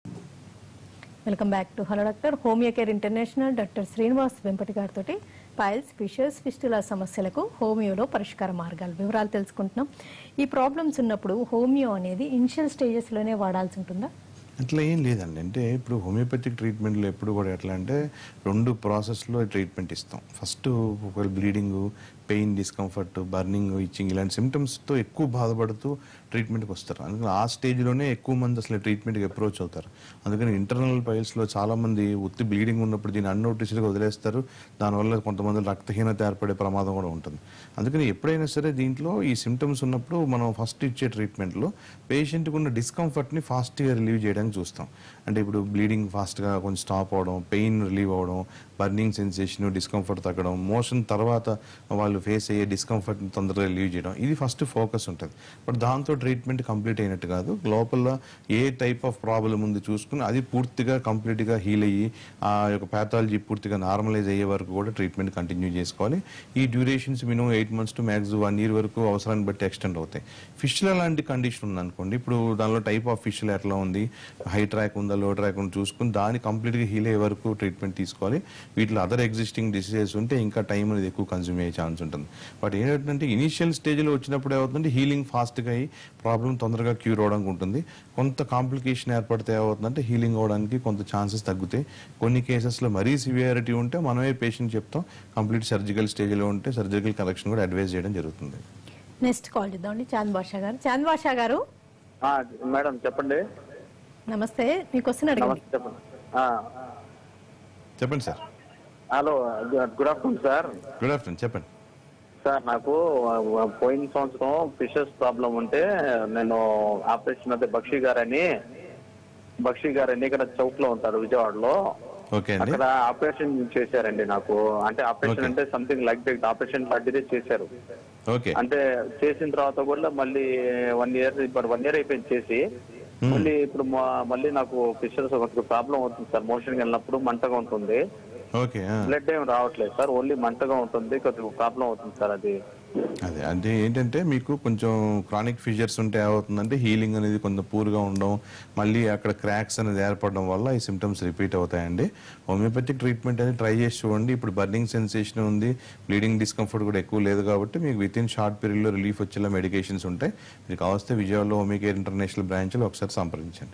welcome back to hello doctor. Homeo care international doctor Srinivas Vempati గారితో పైల్స్, ఫిషర్స్, ఫిస్టులా సమస్యలకు హోమియోలో పరిష్కార మార్గాలు వివరాలు తెలుసుకుంటున్నాం. ఈ ప్రాబ్లమ్స్ ఉన్నప్పుడు హోమియో అనేది ఇనిషియల్ స్టేజెస్లోనే వాడాల్సి ఉంటుందా? అట్లా ఏం లేదండి. అంటే ఇప్పుడు హోమియోపతిక్ ట్రీట్మెంట్లో ఎప్పుడు కూడా ఎట్లా అంటే 2 ప్రాసెస్లో ట్రీట్మెంట్ ఇస్తాం. ఫస్ట్ ఒకవేళ bleeding, pain, discomfort, burning, itching ఇలాంటి సిమ్టమ్స్తో ఎక్కువ బాధపడుతూ ట్రీట్మెంట్కి వస్తారు. అందుకని ఆ స్టేజ్లోనే ఎక్కువ మంది అసలు ట్రీట్మెంట్కి అప్రోచ్ అవుతారు. అందుకని ఇంటర్నల్ పైల్స్లో చాలామంది ఉత్తి బ్లీడింగ్ ఉన్నప్పుడు దీన్ని అన్నోటిస్డ్గా వదిలేస్తారు. దానివల్ల కొంతమంది రక్తహీనత ఏర్పడే ప్రమాదం కూడా ఉంటుంది. అందుకని ఎప్పుడైనా సరే దీంట్లో ఈ సిమ్టమ్స్ ఉన్నప్పుడు మనం ఫస్ట్ ఇచ్చే ట్రీట్మెంట్లో పేషెంట్కి ఉన్న డిస్కంఫర్ట్ని ఫాస్ట్గా రిలీవ్ చేయడానికి చూస్తాం. అంటే ఇప్పుడు బ్లీడింగ్ ఫాస్ట్గా కొంచెం స్టాప్ అవడం, పెయిన్ రిలీవ్ అవడం, బర్నింగ్ సెన్సేషన్, డిస్కంఫర్ట్ తగ్గడం, మోషన్ తర్వాత వాళ్ళు ఫేస్ అయ్యే డిస్కంఫర్ట్ని తొందరగా రిలీవ్ చేయడం, ఇది ఫస్ట్ ఫోకస్ ఉంటుంది. బట్ దాంతో ట్రీట్మెంట్ కంప్లీట్ అయినట్టు కాదు. లోపల ఏ టైప్ ఆఫ్ ప్రాబ్లం ఉంది చూసుకుని అది పూర్తిగా కంప్లీట్గా హీల్ అయ్యి ఆ యొక్క ప్యాథాలజీ పూర్తిగా నార్మలైజ్ అయ్యే వరకు కూడా ట్రీట్మెంట్ కంటిన్యూ చేసుకోవాలి. ఈ durations minimum 8 months to max 1 year వరకు అవసరాన్ని బట్టి ఎక్స్టెండ్ అవుతాయి. ఫిష్ల లాంటి కండిషన్ ఉందనుకోండి, ఇప్పుడు దానిలో టైప్ ఆఫ్ ఫిష్లు ఎట్లా ఉంది, హై ట్రాక్ ఉందా, లో ట్రాక్ ఉందా చూసుకుని దాన్ని కంప్లీట్గా హీల్ అయ్యే వరకు ట్రీట్మెంట్ తీసుకోవాలి. వీటిలో అదర్ ఎగ్జిస్టింగ్ డిసీజెస్ ఉంటే ఇంకా టైం అనేది ఎక్కువ కన్జ్యూమ్ అయ్యే ఛాన్స్ ఉంటుంది. బట్ ఏంటంటే ఇనిషియల్ స్టేజ్లో వచ్చినప్పుడు ఏమవుతుందంటే హీలింగ్ ఫాస్ట్గా అయ్యి ప్రాబ్లం తొందరగా క్యూర్ అవడానికి ఉంటుంది. కొంత కాంప్లికేషన్ ఏర్పడితే ఏమవుతుందంటే హీలింగ్ అవడానికి కొంత ఛాన్సెస్ తగ్గుతాయి. కొన్ని కేసెస్లో మరీ సివియారిటీ ఉంటే మనమే పేషెంట్ చెప్తాం, కంప్లీట్ సర్జికల్ స్టేజ్లో ఉంటే సర్జికల్ కరెక్షన్ కూడా అడ్వైజ్ చేయడం జరుగుతుంది. నెక్స్ట్ కాల్ చేద్దామండి, చాంద్ బాషా గారు. చాంద్ బాషా గారు, మేడం చెప్పండి. నమస్తే, మీ క్వశ్చన్ అడగండి. చెప్పండి sir. Hello, good afternoon sir. Good afternoon, చెప్పండి సార్. నాకు పోయిన సంవత్సరం ఫిషెస్ ప్రాబ్లం ఉంటే నేను ఆపరేషన్ అయితే బక్షి గారని ఇక్కడ చౌక్ లో ఉంటారు విజయవాడలో. ఓకే అండి. అక్కడ ఆపరేషన్ చేశారండి నాకు. అంటే ఆపరేషన్ అంటే సంథింగ్ లైక్ దట్ ఆపరేషన్ లాంటిదే చేశారు. ఓకే. అంటే చేసిన తర్వాత కూడా మళ్ళీ 1 ఇయర్, ఇప్పుడు 1 ఇయర్ అయిపోయింది చేసి. మళ్ళీ ఇప్పుడు మళ్ళీ నాకు ఫిషర్స్ ఒక ప్రాబ్లం అవుతుంది సార్. మోషన్కి వెళ్ళినప్పుడు మంటగా ఉంటుంది. ఓకే. బ్లడ్ ఏం రావట్లేదు సార్, ఓన్లీ మంటగా ఉంటుంది. కొద్దిగా ప్రాబ్లం అవుతుంది సార్ అది. అదే అంటే ఏంటంటే మీకు కొంచెం క్రానిక్ ఫీచర్స్ ఉంటే ఏమవుతుందంటే హీలింగ్ అనేది కొంచెం పూర్గా ఉండడం, మళ్ళీ అక్కడ క్రాక్స్ అనేది ఏర్పడడం వల్ల ఈ సిమ్టమ్స్ రిపీట్ అవుతాయండి. హోమియోపతిక్ ట్రీట్మెంట్ అనేది ట్రై చేసి చూడండి. ఇప్పుడు బర్నింగ్ సెన్సేషన్ ఉంది, బ్లీడింగ్ డిస్కంఫర్ట్ కూడా ఎక్కువ లేదు కాబట్టి మీకు విత్ ఇన్ షార్ట్ పీరియడ్లో రిలీఫ్ వచ్చేలా మెడికేషన్స్ ఉంటాయి. మీకు కావస్తే విజయవాడలో హోమియోకేర్ ఇంటర్నేషనల్ బ్రాంచ్లో ఒకసారి సంప్రదించండి.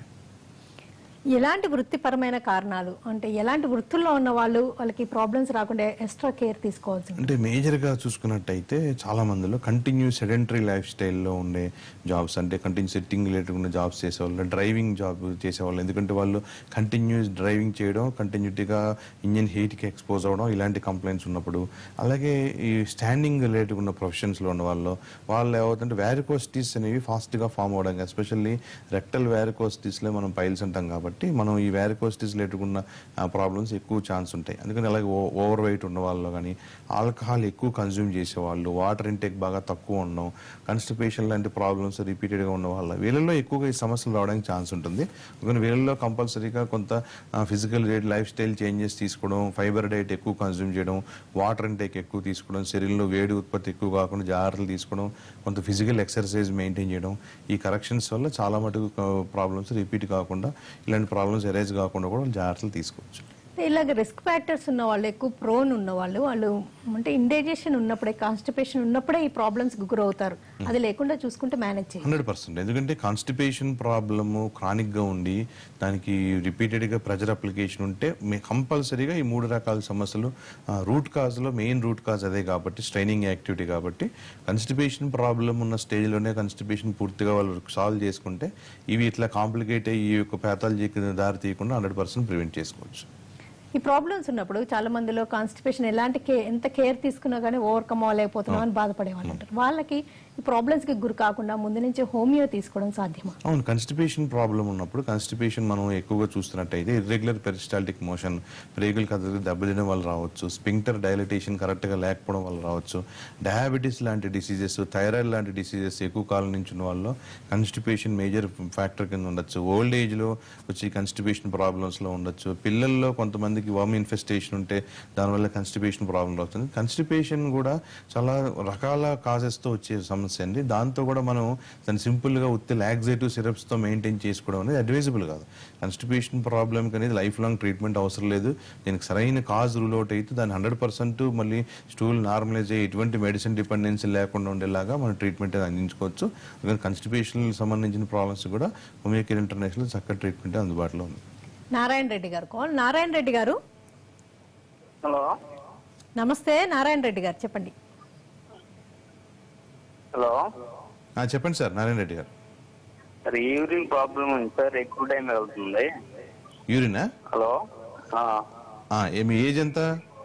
ఎలాంటి వృత్తిపరమైన కారణాలు అంటే ఎలాంటి వృత్తుల్లో ఉన్న వాళ్ళకి ప్రాబ్లమ్స్ రాకుండా ఎక్స్ట్రా కేర్ తీసుకోవాల్సి అంటే మేజర్గా చూసుకున్నట్టయితే చాలా మందిలో కంటిన్యూ సెడెంటరీ లైఫ్ స్టైల్లో ఉండే జాబ్స్, అంటే కంటిన్యూ సిట్టింగ్ రిలేటెడ్ ఉన్న జాబ్స్ చేసేవాళ్ళు, డ్రైవింగ్ జాబ్ చేసేవాళ్ళు. ఎందుకంటే వాళ్ళు కంటిన్యూస్ డ్రైవింగ్ చేయడం, కంటిన్యూటీగా ఇంజిన్ హీట్కి ఎక్స్పోజ్ అవ్వడం, ఇలాంటి కంప్లైంట్స్ ఉన్నప్పుడు, అలాగే ఈ స్టాండింగ్ రిలేటెడ్ ఉన్న ప్రొఫెషన్స్లో ఉన్న వాళ్ళు ఏమవుతుంటే వ్యారికోసిటీస్ అనేవి ఫాస్ట్గా ఫామ్ అవ్వడం, ఎస్పెషల్లీ రెక్టల్ వ్యారికోసిటీస్లో మనం పైల్స్ అంటాం కాబట్టి మనం ఈ వ్యారికోసిటీస్ రిలేటెడ్ ఉన్న ప్రాబ్లమ్స్ ఎక్కువ ఛాన్స్ ఉంటాయి. అందుకని అలాగే ఓవర్ వెయిట్ ఉన్న వాళ్ళు కానీ, ఆల్కహాల్ ఎక్కువ కన్జ్యూమ్ చేసేవాళ్ళు, వాటర్ ఇంటేక్ బాగా తక్కువ ఉండడం, కాన్స్టిపేషన్ లాంటి ప్రాబ్లమ్స్ రిపీటెడ్గా ఉన్న వీళ్ళలో ఎక్కువగా ఈ సమస్యలు రావడానికి ఛాన్స్ ఉంటుంది. అందుకని వీళ్ళలో కంపల్సరీగా కొంత ఫిజికల్ లైఫ్ స్టైల్ చేంజెస్ తీసుకోవడం, ఫైబర్ డైట్ ఎక్కువ కన్జ్యూమ్ చేయడం, వాటర్ ఇంటేక్ ఎక్కువ తీసుకోవడం, శరీరంలో వేడి ఉత్పత్తి ఎక్కువ కాకుండా జాగ్రత్తలు తీసుకోవడం, కొంత ఫిజికల్ ఎక్సర్సైజ్ మెయింటైన్ చేయడం, ఈ కరెక్షన్స్ వల్ల చాలా మటుకు ప్రాబ్లమ్స్ రిపీట్ కాకుండా, ఇలాంటి ప్రాబ్లమ్స్ ఎరైజ్ కాకుండా కూడా జాగ్రత్తలు తీసుకోవచ్చు. ఇలాగ రిస్క్ ఫ్యాక్టర్స్ ఉన్న వాళ్ళు, ఎక్కువ ప్రోన్ ఉన్న వాళ్ళు అంటే ఇండైజెషన్ ఉన్నప్పుడే, కాన్స్టిపేషన్ ఉన్నప్పుడే ఈ ప్రాబ్లమ్స్ గురవుతారు. అది లేకుండా చూసుకుంటే మేనేజ్ చేయాలి 100%. ఎందుకంటే కాన్స్టిపేషన్ ప్రాబ్లము క్రానిక్గా ఉండి దానికి రిపీటెడ్గా ప్రెజర్ అప్లికేషన్ ఉంటే కంపల్సరీగా ఈ 3 రకాల సమస్యలు రూట్ కాజ్లో మెయిన్ రూట్ కాజ్ అదే కాబట్టి, స్ట్రైనింగ్ యాక్టివిటీ కాబట్టి, కాన్స్టిపేషన్ ప్రాబ్లం ఉన్న స్టేజ్లోనే కాన్స్టిపేషన్ పూర్తిగా వాళ్ళు సాల్వ్ చేసుకుంటే ఇవి ఇట్లా కాంప్లికేట్ అయ్యి ఈ యొక్క ప్యాథాలజీకి దారి తీయకుండా 100% ప్రివెంట్ చేసుకోవచ్చు. ఈ ప్రాబ్లమ్స్ ఉన్నప్పుడు చాలా మందిలో కాన్స్టిపేషన్ ఎంత కేర్ తీసుకున్నా కానీ ఓవర్కమ్ అవ్వలేకపోతున్నాం అని బాధపడే వాళ్ళు ఉంటారు. వాళ్ళకి ఈ ప్రాబ్లమ్స్ కి గురి కాకుండా ముందు నుంచి హోమియో తీసుకోవడం సాధ్యమా? అవును, కాన్స్టిపేషన్ ప్రాబ్లం ఉన్నప్పుడు కాన్స్టిపేషన్ మనం ఎక్కువగా చూస్తున్నట్టయితే ఇర్రెగ్యులర్ పెరిస్టాల్టిక్ మోషన్, రేగులు కదలిక దెబ్బతినడం వల్ల రావచ్చు, స్పింక్టర్ డైలటేషన్ కరెక్ట్గా లేకపోవడం వల్ల రావచ్చు, డయాబెటీస్ లాంటి డిసీజెస్, థైరాయిడ్ లాంటి డిసీజెస్ ఎక్కువ కాలం నుంచి ఉన్న వాళ్ళు కాన్స్టిపేషన్ మేజర్ ఫ్యాక్టర్ కింద ఉండొచ్చు, ఓల్డ్ ఏజ్లో వచ్చి కాన్స్టిపేషన్ ప్రాబ్లమ్స్లో ఉండొచ్చు, పిల్లల్లో కొంతమందికి వర్మ్ ఇన్ఫెస్టేషన్ ఉంటే దానివల్ల కాన్స్టిపేషన్ ప్రాబ్లం వస్తుంది. కాన్స్టిపేషన్ కూడా చాలా రకాల కాజెస్తో వచ్చే సమస్య అండి. దాంతో కూడా మనం దాన్ని సింపుల్గా ఉత్తి లాక్సేటివ్ సిరప్స్తో మెయింటైన్ చేసుకోవడం అనేది అడ్వైజబుల్ కాదు. కాన్స్టిపేషన్ ప్రాబ్లంకి అనేది లైఫ్ లాంగ్ ట్రీట్మెంట్ అవసరం లేదు. దీనికి సరైన కాజ్ రూల్ అవుట్ అయితే దాన్ని 100% మళ్ళీ స్టూల్ నార్మలైజ్ అయ్యి ఎటువంటి మెడిసిన్ డిపెండెన్సీ లేకుండా ఉండేలాగా మనం ట్రీట్మెంట్ అందించుకోవచ్చు. కాన్స్టిపేషన్ సంబంధించిన ప్రాబ్లమ్స్ కూడా హోమియోకేర్ ఇంటర్నేషనల్ చక్కటి ట్రీట్మెంట్ అందుబాటులో ఉంది. నారాయణ రెడ్డి గారు కాల్. నారాయణ రెడ్డి గారు, హలో నమస్తే. నారాయణ రెడ్డి గారు చెప్పండి. హలో చెప్పండి సార్. నారాయణ రెడ్డి గారు. సార్ యూరిన్ ప్రాబ్లం ఉంది సార్, ఎక్కువ టైం వెళ్తుంది. యూరినా? హలో మీ ఏజ్ ఎంత?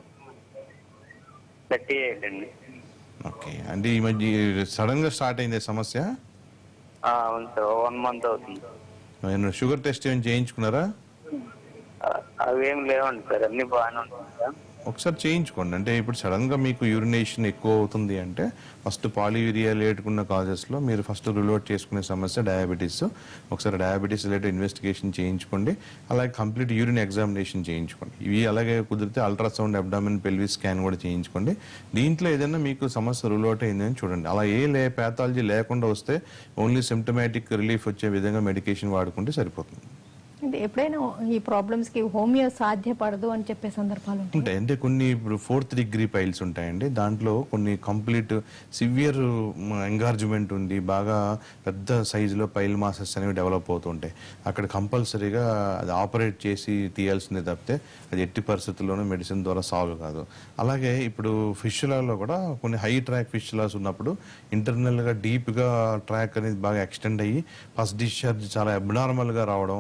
38 అండి. ఓకే, అంటే ఈ మధ్య సడన్ గా స్టార్ట్ అయింది సమస్య? అవును సార్, 1 month అవుతుంది. షుగర్ టెస్ట్ ఏమైనా చేయించుకున్నారా? అవేం లేవండి సార్, అన్ని బాగానే ఉంటుంది సార్. ఒకసారి చేయించుకోండి. అంటే ఇప్పుడు సడన్ గా మీకు యూరినేషన్ ఎక్కువ అవుతుంది అంటే ఫస్ట్ పాలియూరియా రిలేటెడ్ కాజెస్లో మీరు ఫస్ట్ రిలోట్ చేసుకునే సమస్య డయాబెటీస్. ఒకసారి డయాబెటీస్ రిలేటెడ్ ఇన్వెస్టిగేషన్ చేయించుకోండి. అలాగే కంప్లీట్ యూరిన్ ఎగ్జామినేషన్ చేయించుకోండి. ఇవి అలాగే కుదిరితే అల్ట్రాసౌండ్, అబ్డామిన్, పెల్విస్ స్కాన్ కూడా చేయించుకోండి. దీంట్లో ఏదైనా మీకు సమస్య రిలోట్ అయిందని చూడండి. అలా ప్యాథాలజీ లేకుండా వస్తే ఓన్లీ సిమ్టమాటిక్ రిలీఫ్ వచ్చే విధంగా మెడికేషన్ వాడుకుంటే సరిపోతుంది. అంటే ఎప్పుడైనా ఈ ప్రాబ్లమ్స్ కి హోమియో సాధ్యపడదు అని చెప్పే సందర్భాలు ఉంటాయి. అంటే కొన్ని ఇప్పుడు 4th degree పైల్స్ ఉంటాయండి. దాంట్లో కొన్ని కంప్లీట్ సివియర్ ఎంగార్జ్మెంట్ ఉంది, బాగా పెద్ద సైజులో పైల్ మాసెస్ అనేవి డెవలప్ అవుతుంటాయి. అక్కడ కంపల్సరీగా అది ఆపరేట్ చేసి తీయాల్సిందే తప్పితే అది ఎట్టి పరిస్థితుల్లోనూ మెడిసిన్ ద్వారా సాల్వ్ కాదు. అలాగే ఇప్పుడు ఫిష్యులాలో కూడా కొన్ని హై ట్రాక్ ఫిష్యులాస్ ఉన్నప్పుడు ఇంటర్నల్గా డీప్గా ట్రాక్ అనేది బాగా ఎక్స్టెండ్ అయ్యి ఫస్ట్ డిశ్చార్జ్ చాలా అబ్నార్మల్గా రావడం, ఆ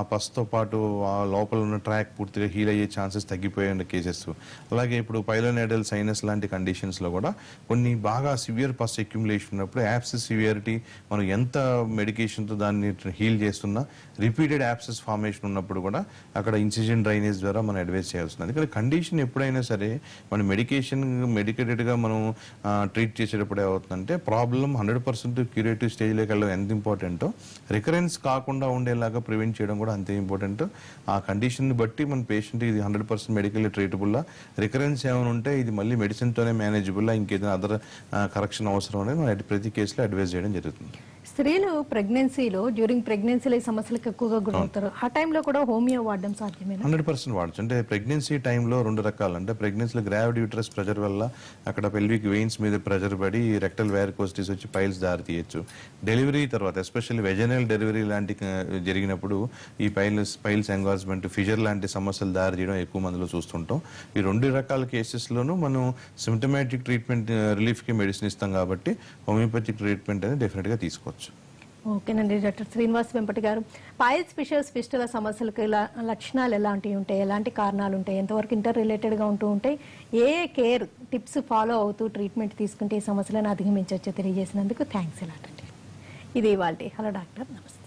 పస్తో పాటు ఆ లోపల ఉన్న ట్రాక్ పూర్తిగా హీల్ అయ్యే ఛాన్సెస్ తగ్గిపోయే కేసెస్. అలాగే ఇప్పుడు పైలోనేడల్ సైనస్ లాంటి కండిషన్స్లో కూడా కొన్ని బాగా సివియర్ పస్ అక్యుములేషన్ ఉన్నప్పుడు యాప్సిస్ సివియారిటీ మనం ఎంత మెడికేషన్తో దాన్ని హీల్ చేస్తున్నా రిపీటెడ్ యాప్సిస్ ఫార్మేషన్ ఉన్నప్పుడు కూడా అక్కడ ఇన్సిజన్ డ్రైనేజ్ ద్వారా మనం అడ్వైస్ చేయాల్సింది. అందుకని కండిషన్ ఎప్పుడైనా సరే మన మెడికేటెడ్గా మనం ట్రీట్ చేసేటప్పుడు ఏమవుతుందంటే ప్రాబ్లం 100% క్యూరేటివ్ స్టేజ్లోకి వెళ్ళడం ఎంత ఇంపార్టెంటో రికరెన్స్ కాకుండా ఉండేలాగా ప్రివెంట్ చేయడం కూడా అంతే ఇంపార్టెంట్. ఆ కండిషన్ బట్టి మన పేషెంట్ ఇది 100% మెడికల్లీ ట్రీటబుల్లా, రికరెన్స్ ఏమైనా ఉంటే ఇది మళ్ళీ మెడిసిన్తోనే మేనేజబుల్లా, ఇంకేదైనా అదర్ కరెక్షన్ అవసరం అనేది మనం ప్రతి కేసులో అడ్వైస్ చేయడం జరుగుతుంది. స్త్రీలు ప్రెగ్నెన్సీలో డ్యూరింగ్ ప్రెగ్నెన్సీలో ఈ సమస్యలకు ఎక్కువగా గురవుతారు. ఆ టైంలో కూడా హోమియో వాడడం సాధ్యమేనా? 100% వాడచ్చు. అంటే ప్రెగ్నెన్సీ టైంలో 2 రకాలు. అంటే ప్రెగ్నెన్సీలో గ్రావిడ్ యూట్రస్ ప్రెజర్ వల్ల అక్కడ పెల్విక్ వెయిన్స్ మీద ప్రెజర్ పడి రెక్టల్ వ్యారికోసిటీస్ వచ్చి పైల్స్ దారి తీయచ్చు. డెలివరీ తర్వాత ఎస్పెషల్లీ వెజనల్ డెలివరీ లాంటి జరిగినప్పుడు ఈ పైల్స్ ఎంగార్జ్మెంట్, ఫిజర్ లాంటి సమస్యలు దారి తీయడం ఎక్కువ మందిలో చూస్తుంటాం. ఈ 2 రకాల కేసెస్లోనూ మనం సిమ్టమాటిక్ ట్రీట్మెంట్ రిలీఫ్కి మెడిసిన్ ఇస్తాం కాబట్టి హోమియోపతిక్ ట్రీట్మెంట్ అనేది డెఫినెట్గా తీసుకోవచ్చు. ఓకేనండి. డాక్టర్ శ్రీనివాస్ వెంపటి గారు, పైల్స్ ఫిషర్స్ ఫిస్టుల సమస్యలకు లక్షణాలు ఎలాంటివి ఉంటాయి, ఎలాంటి కారణాలు ఉంటాయి, ఎంతవరకు ఇంటర్ రిలేటెడ్గా ఉంటూ ఉంటాయి, ఏ కేర్ టిప్స్ ఫాలో అవుతూ ట్రీట్మెంట్ తీసుకుంటే ఈ సమస్యలను అధిగమించవచ్చో తెలియజేసినందుకు థ్యాంక్స్ ఎలాంటి. ఇది ఇవాల్టి హలో డాక్టర్. నమస్తే.